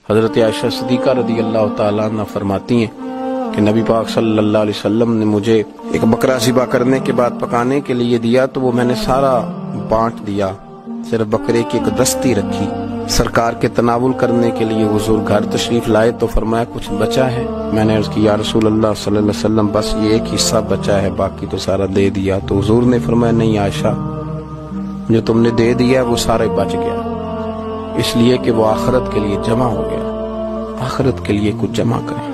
हजरत आयशा सिद्दीक़ा रज़ियल्लाहु ताला अन्हा फरमाती हैं कि नबी पाक सल्लल्लाहु अलैहि वसल्लम ने मुझे एक बकरा ज़िबा करने के बाद पकाने के लिए दिया तो वो मैंने सारा बांट दिया, सिर्फ बकरे की एक दस्ती रखी। सरकार के तनावुल करने के लिए हुजूर घर तशरीफ लाए तो फरमाया कुछ बचा है। मैंने अर्ज़ की या रसूल अल्लाह सल्लल्लाहु अलैहि वसल्लम बस ये एक हिस्सा बचा है, बाकी तो सारा दे दिया। तो हुजूर ने फरमाया नहीं आयशा, जो तुमने दे दिया वो सारा बच गया, इसलिए कि वो आखिरत के लिए जमा हो गया। आखिरत के लिए कुछ जमा करें।